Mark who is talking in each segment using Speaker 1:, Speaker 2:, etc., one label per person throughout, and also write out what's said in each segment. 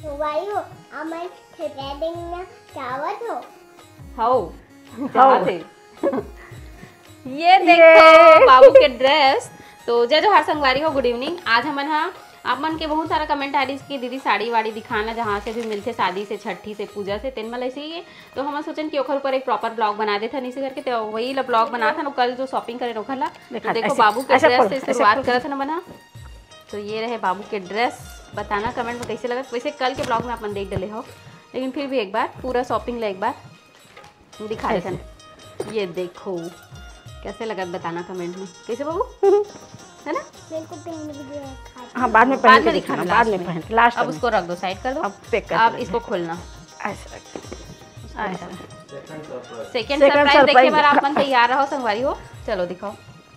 Speaker 1: वायु अमन थ्रेडिंग ना चावत हो
Speaker 2: हाउ थे ये देखो बाबू के ड्रेस। तो जय जोहार संगवारी हो, गुड इवनिंग। आज हमन हाँ आप मन के बहुत सारा कमेंट आ रही कि दीदी साड़ी वाड़ी दिखाना जहाँ से भी मिलते शादी से छठी से पूजा से तेन ऐसे ही है। तो हम सोचन कि ओखर ऊपर एक प्रॉपर ब्लॉग बना देते नहीं से करके, तो वही ला ब्लॉग बना था ना कल जो शॉपिंग करे ओखर ला। तो देखो बाबू के ड्रेस से शुरुआत करा था ना बना। तो ये रहे बाबू के ड्रेस, बताना कमेंट में कैसे लगा। वैसे कल के ब्लॉग में अपन देख डले हो, लेकिन फिर भी एक बार पूरा शॉपिंग ला एक बार दिखा रहे थे। ये देखो कैसे लगा बताना कमेंट में। कैसे बाबू है ना?
Speaker 1: मेरे को पहन भी दिया।
Speaker 3: हाँ बाद में पहन के दिखाना, बाद में पहन लास्ट।
Speaker 2: अब उसको रख दो, साइड कर दो।
Speaker 3: अब पैक कर,
Speaker 2: अब इसको खोलना
Speaker 3: ऐसे ऐसे।
Speaker 2: सेकंड सरप्राइज देखिए बार आप मन तैयार रहो संगवारी हो। चलो दिखाओ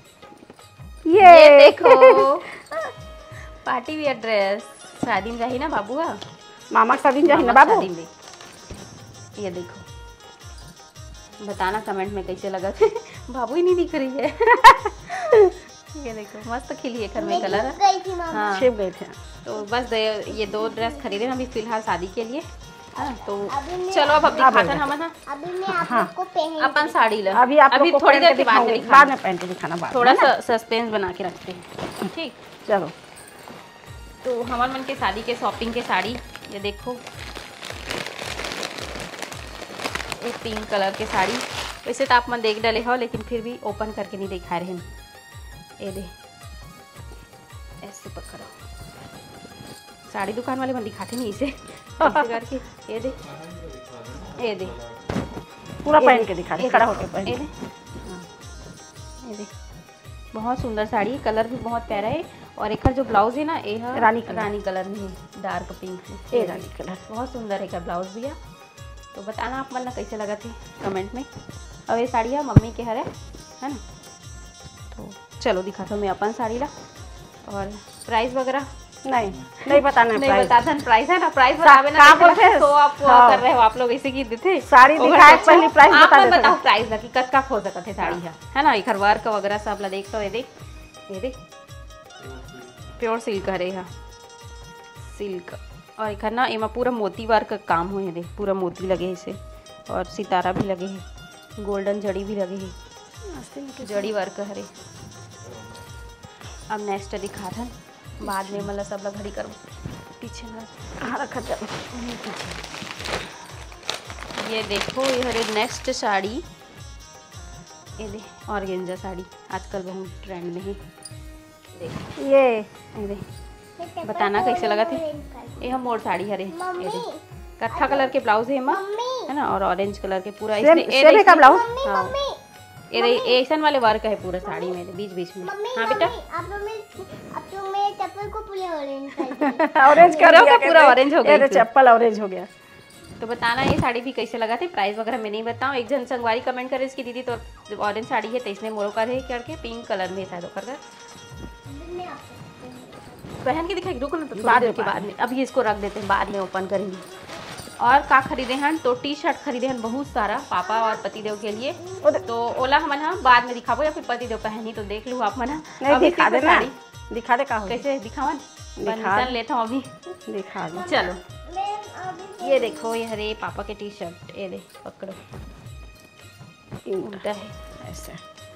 Speaker 3: ये
Speaker 2: देखो पार्टी वियर ड्रेस। शादी में जाही ना बाबू का,
Speaker 3: मामा का शादी में जाही ना बाबू।
Speaker 2: ये देखो बताना कमेंट में कैसे लगा। बाबू ही नहीं दिख रही है। ये देखो मस्त खिली है घर में कलर। हाँ
Speaker 3: छिप गए थे।
Speaker 2: तो बस ये दो ड्रेस खरीदे हम अभी फिलहाल शादी के लिए। हाँ तो चलो अब दिखाते हैं हम ना।
Speaker 1: अभी मैं आपको पहन
Speaker 2: अपन साड़ी ला
Speaker 3: अभी आप
Speaker 2: अभी थोड़ी देर के बाद
Speaker 3: में पहन के दिखाना,
Speaker 2: थोड़ा सा सस्पेंस बना के रखते हैं। ठीक
Speaker 3: चलो।
Speaker 2: तो हमारे मन के शादी के शॉपिंग के साड़ी ये देखो, एक पिंक कलर के साड़ी। वैसे तो आप मन देख डाले हो, लेकिन फिर भी ओपन करके नहीं दिखा रहे हैं। ये दे ऐसे पकड़ो, साड़ी दुकान वाले मन दिखाते नहीं इसे ऐसे करके। ये दे
Speaker 3: पूरा पहन के दिखा दे, खड़ा होकर पहन।
Speaker 2: ये दे बहुत सुंदर साड़ी, कलर भी बहुत प्यारा है। और एक जो ब्लाउज है ना ये रानी कलर में है, डार्क पिंक में।
Speaker 3: ये रानी कलर
Speaker 2: बहुत सुंदर है ब्लाउज भी है। तो बताना आप मन कैसे लगा थे कमेंट में। और ये साड़ी है मम्मी के है ना। तो चलो दिखाता हूँ मैं अपन साड़ी ला। और प्राइस वगैरह
Speaker 3: नहीं बताना,
Speaker 2: नहीं बताता प्राइस है ना। प्राइस बतावे ना तो आप कर रहे हो आप लोग ऐसे की देते
Speaker 3: साड़ी दिखाए पहले प्राइस बता देते।
Speaker 2: बताओ प्राइस लगी कतका हो सकत है साड़ी है ना। एक वर्क वगैरह सब ला देख तो ये देख प्योर सिल्क है यहाँ सिल्क। और एक ना एमा पूरा मोती वर्क का काम हो, ये देख पूरा मोती लगे है इसे। और सितारा भी लगे है, गोल्डन जड़ी भी लगे है, जड़ी वर्क है। अब नेक्स्ट दिखा था बाद में मतलब सब लोग घड़ी करो पीछे ना
Speaker 3: कहाँ रखा जाए
Speaker 2: पीछे। ये देखो ये हरे नेक्स्ट साड़ी, ये दे ऑर्गेन्जा साड़ी आजकल बहुत ट्रेंड में है। देख ये देख बताना कैसे लगा थे। ये हम मोड़ साड़ी हरे, ये दे कत्था कलर के ब्लाउज है ना, और ऑरेंज कलर के पूरा इसमें का ब्लाउज। हाँ ये ऐसन वाले वर्क है पूरा साड़ी में बीच बीच में। हाँ बेटा
Speaker 1: चप्पल को पूरा ऑरेंज कर
Speaker 3: ऑरेंज
Speaker 2: करो का पूरा ऑरेंज हो गया,
Speaker 3: चप्पल ऑरेंज हो गया।
Speaker 2: तो बताना ये साड़ी भी कैसे लगा थे। प्राइस वगैरह मैं नहीं बताऊँ। एक जन संगवारी कमेंट करे इसकी दीदी तो ऑरेंज साड़ी है तो इसने मोरो कर है करके पिंक कलर में शायद कर पहन के दिखाई। रुको ना तो बाद में अभी इसको रख देते हैं, बाद में ओपन करेंगे। और का खरीदे हैं तो टी शर्ट खरीदे हैं बहुत सारा पापा और पतिदेव के लिए। तो ओला हम बाद में दिखाबो या फिर पतिदेव पहनी तो देख लूँ आप मना।
Speaker 3: दिखा दे ना, दिखा दे का
Speaker 2: कैसे दिखावन परमिशन लेता हूँ अभी
Speaker 3: दिखा दो।
Speaker 2: चलो ये देखो ये हरे पापा के टी शर्ट, ये देख पकड़ो उल्टा है ऐसे।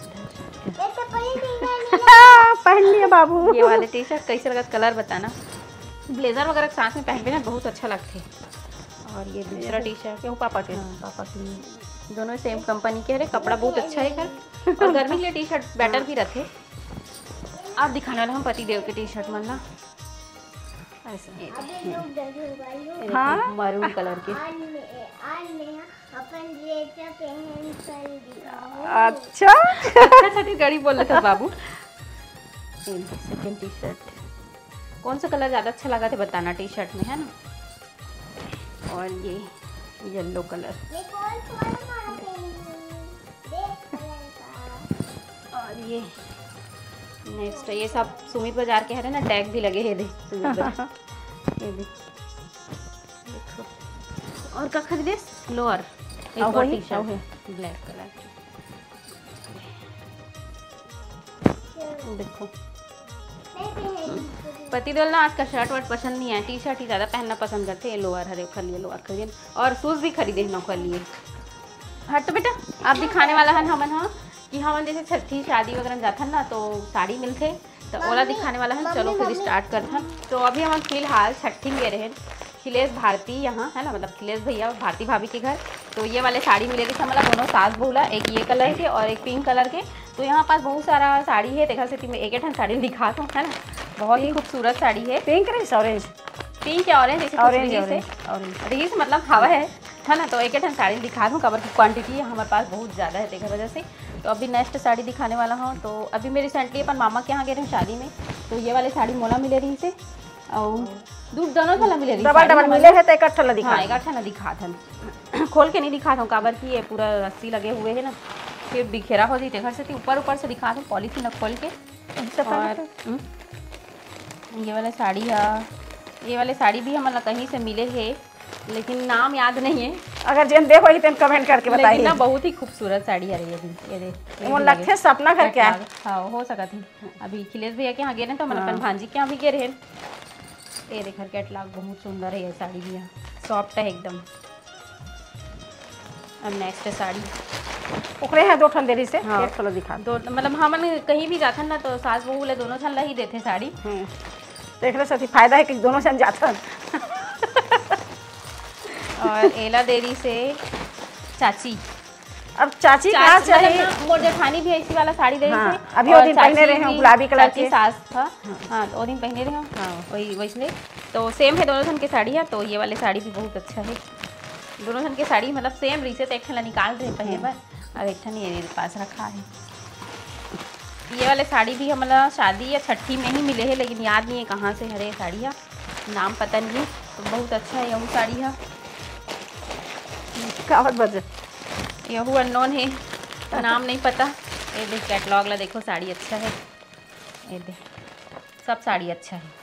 Speaker 3: पहन लिया बाबू
Speaker 2: ये वाले टी शर्ट कैसे लगा कलर बताना। ब्लेजर वगैरह साथ में पहन ना बहुत अच्छा लगते। और ये दूसरा टी शर्ट है पापा के, पापा के दोनों सेम कंपनी के। अरे कपड़ा बहुत अच्छा है कर, और गर्मी के लिए टी शर्ट बेटर भी रखे। आप दिखाने वाले हम पति देव के टी शर्ट मन ला ऐसे। हाँ मरून कलर के।
Speaker 3: अच्छा
Speaker 2: छत्तीसगढ़ी बोल रहे थे बाबू। सेकंड टी शर्ट कौन सा कलर ज़्यादा अच्छा लगा था बताना टी शर्ट में है ना। और ये येलो कलर, और ये नेक्स्ट ये सब सुमित बाजार के है ना, टैग भी लगे हैं देख सुमित बाजार। ये देख देखो। और क्या खरीदे लोअर एक और टी शर्ट है ब्लैक कलर की। देखो पति देवल ना आज का शर्ट वर्ट पसंद नहीं है, टी शर्ट ही ज़्यादा पहनना पसंद करते हैं। लोअर हरे खरीदे, लोअर खरीदे और शूज़ भी खरीदे नौकर लिए। हट तो बेटा आप दिखाने वाला है हमन हाँ कि हमन जैसे छठी शादी वगैरह जाथन ना तो साड़ी मिलते तो ओला दिखाने वाला है। चलो फिर स्टार्ट करथन। तो अभी हम फिलहाल छठी में गए रहे खिलेश भारती यहाँ है ना, मतलब खिलेश भैया भारती भाभी के घर। तो ये वाले साड़ी मिले थे मतलब दोनों सास बहुला, एक ये कलर के और एक पिंक कलर के। तो यहाँ पास बहुत सारा साड़ी है, देखा से मैं एक ठन साड़ी दिखा दूँ है ना, बहुत ही खूबसूरत साड़ी है।
Speaker 3: पिंक ऑरेंज,
Speaker 2: पिंक या ऑरेंज जैसे
Speaker 3: ऑरेंज
Speaker 2: से मतलब हवा है ना। तो एक ठन साड़ी दिखा दूँ, कवर की क्वांटिटी हमारे पास बहुत ज़्यादा है देखा वजह से। तो अभी नेक्स्ट साड़ी दिखाने वाला हूँ। तो अभी मैं रिसेंटली अपन मामा के यहाँ गए रहे शादी में, तो ये वाले साड़ी मोला मिले रही से और दूध दोनों वाला मिले रही
Speaker 3: डबल मिले है तो इकट्ठा ला दिखा।
Speaker 2: इकट्ठा ना दिखा था खोल के नहीं दिखा था काबर की ये पूरा रस्सी लगे हुए है ना, फिर बिखेरा हो जाती घर से ऊपर से दिखा दूँ पॉलिथीन खोल के। और ये वाला साड़ी है, ये वाले साड़ी भी हमारा कहीं से मिले है लेकिन नाम याद नहीं है।
Speaker 3: अगर जिन देखो तो कमेंट करके बताइए
Speaker 2: ना, बहुत ही खूबसूरत साड़ी है ये देख
Speaker 3: वो लगते सपना घर क्या है।
Speaker 2: हाँ हो सका थी। अभी खिलेश भैया के यहाँ गए तो मतलब भांजी के यहाँ भी गए रहे। ये देखकर कैटलॉग बहुत सुंदर है, ये साड़ी भी है सॉफ्ट है एकदम। अब नेक्स्ट साड़ी
Speaker 3: ओकरे है दो ठन देरी से
Speaker 2: हाँ।
Speaker 3: एक ठन दिखा
Speaker 2: दो मतलब हम कहीं भी जाथन ना तो सास बहू ले दोनों ठन ला ही देते साड़ी।
Speaker 3: देख रहे सती फायदा है कि दोनों जन जाथन।
Speaker 2: और एला देरी से चाची,
Speaker 3: अब चाची क्या चाहिए,
Speaker 2: मोर जेठानी भी ऐसी वाला साड़ी दे रही
Speaker 3: हाँ,
Speaker 2: थी।
Speaker 3: अभी वो दिन पहने रहे हैं गुलाबी कलर के
Speaker 2: सास था हाँ, वो दिन पहने रहे हैं हाँ वही वैसे। तो सेम है दोनों ठन के साड़ी है। तो ये वाले साड़ी भी बहुत अच्छा है, दोनों ठन के साड़ी मतलब सेम रही से। तो एक ठन निकाल रहे पहले बार और एक ठन ये पास रखा है। ये वाले साड़ी भी हमारा शादी या छठी में ही मिले हैं लेकिन याद नहीं है कहाँ से है साड़ी है, नाम पता नहीं है। तो बहुत अच्छा है यही साड़ी है,
Speaker 3: कावत बजे
Speaker 2: यहू अननोन है, नाम नहीं पता। ये देख कैटलॉग ला देखो, साड़ी अच्छा है। ये देख सब साड़ी अच्छा है।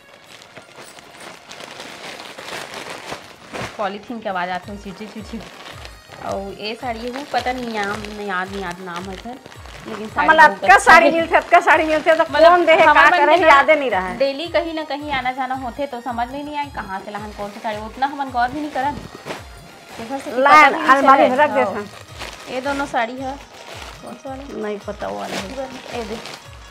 Speaker 2: पॉलीथीन की आवाज़ आती है चिड़चिड़ चिड़चिड़। और ये साड़ी है वो पता नहीं याद नहीं नाम है सर, लेकिन
Speaker 3: साड़ी मिलते तो कौन दे का करे याद नहीं रहा है।
Speaker 2: डेली कहीं ना कहीं आना जाना होते तो समझ में नहीं आए कहाँ से लाहन कौन सी साड़ी, उतना हम गौर भी नहीं करन।
Speaker 3: अलमारी में रख देते।
Speaker 2: ये दोनों साड़ी है कौन सा वाला
Speaker 3: नहीं पता वो वाला
Speaker 2: ये देख।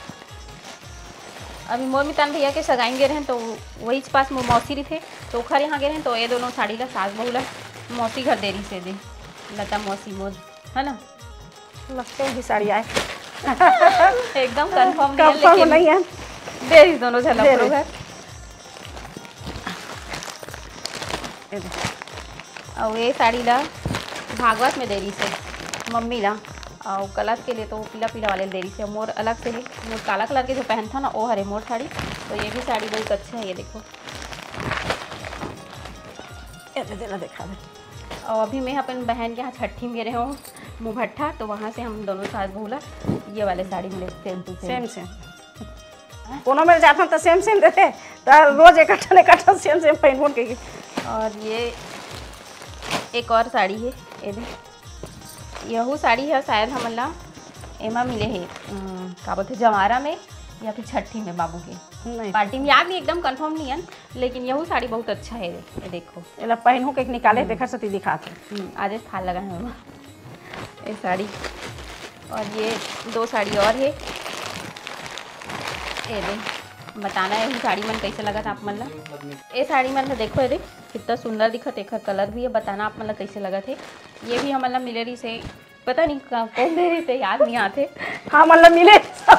Speaker 2: अभी मोर मितान भैया के सगाई गए रहे तो वही पास मौसी रही थे तो खर यहाँ गए रहे तो ये दोनों साड़ी ला सास बहू ला मौसी घर देरी से दे लता मौसी मोर है ना,
Speaker 3: लगते हैं साड़ी आए
Speaker 2: एकदम कंफर्म
Speaker 3: नहीं है
Speaker 2: देरी दोनों झलक घर। और ये साड़ी ला भागवत में देरी से मम्मी ला और कलश के लिए तो पीला पीला वाले देरी से मोर अलग से है। मोर काला कलर के जो पहन था ना वो हरे मोर साड़ी। तो ये भी साड़ी बहुत अच्छा है, ये देखो
Speaker 3: देखा दे।
Speaker 2: और अभी मैं अपन बहन के यहाँ छठी में रहे हूँ मुभट्ठा, तो वहाँ से हम दोनों सास बहूला ये वाले साड़ी मिले सेम टू
Speaker 3: सेम कोनो में जाता तो सेम देते तो रोज इकट्ठा सेम पहन के।
Speaker 2: और ये एक और साड़ी है, ये देख यहू साड़ी है शायद हमला एमा मिले है का बोलते जवारा में या फिर छठी में बाबू के पार्टी में, याद नहीं एकदम कंफर्म नहीं है लेकिन यहू साड़ी बहुत अच्छा है। ये देखो
Speaker 3: ये पहनू के निकाले देखा सती दिखाते
Speaker 2: आज फाल लगा है ये साड़ी। और ये दो साड़ी और है, ये देख बताना है ये साड़ी मन कैसे लगा था आप मन ला। ये साड़ी मन देखो ये कितना सुंदर दिखत, एक कलर भी है, बताना आप मन ला कैसे लगा थे। ये भी हमला मिले रही से पता नहीं कौन दे रही थे याद नहीं आते।
Speaker 3: हाँ मतलब मिले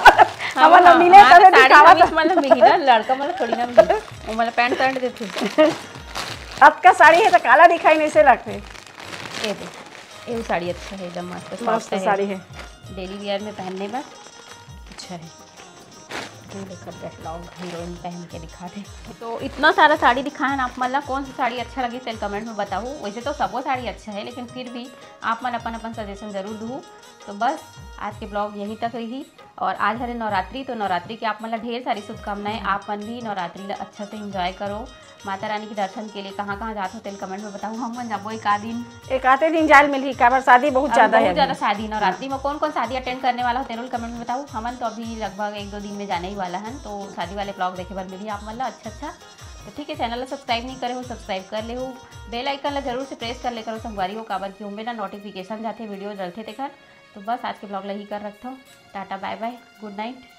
Speaker 2: मिले लड़का मतलब थोड़ी ना मिले वो मतलब पैंट पैंट देते।
Speaker 3: अब का साड़ी है तो काला दिखाई नहीं से लगते।
Speaker 2: ये देख ये साड़ी अच्छा है एकदम
Speaker 3: मस्त साड़ी है,
Speaker 2: डेली वियर में पहनने में अच्छा है। कैटलॉग हीरोइन पहन के दिखाते। तो इतना सारा साड़ी दिखाया ना आप मतलब कौन सी साड़ी अच्छा लगी सेल कमेंट में बताओ। वैसे तो सबो साड़ी अच्छा है लेकिन फिर भी आप मन अपन सजेशन ज़रूर दूँ। तो बस आज के ब्लॉग यहीं तक रही। और आज हरे नवरात्रि, तो नवरात्रि की आप मतलब ढेर सारी शुभकामनाएं। आप मन भी नवरात्रि अच्छा से इंजॉय करो माता रानी के दर्शन के लिए कहाँ कहाँ जाते हो तेल कमेंट में बताऊँ। हम जब एक आध दिन
Speaker 3: एक आते दिन जाल मिली काबर शादी बहुत ज्यादा है,
Speaker 2: बहुत ज़्यादा शादी नवरात्रि में कौन कौन शादी अटेंड करने वाला हो तेरुल कमेंट में बताऊँ। हमन तो अभी लगभग 1-2 दिन में जाने ही वाला है, तो शादी वाले ब्लॉग देखे बार मिली आप मतलब अच्छा। तो ठीक है, चैनल सब्सक्राइब नहीं करे हो सब्सक्राइब कर ले हो, बेल आइकन ला जरूर से प्रेस कर ले करो संगवारी हो काबर कि हमें ना नोटिफिकेशन जाते वीडियो डलते तेकर। तो बस आज के ब्लॉग ला ही कर रखता हूँ। Tata bye bye, good night.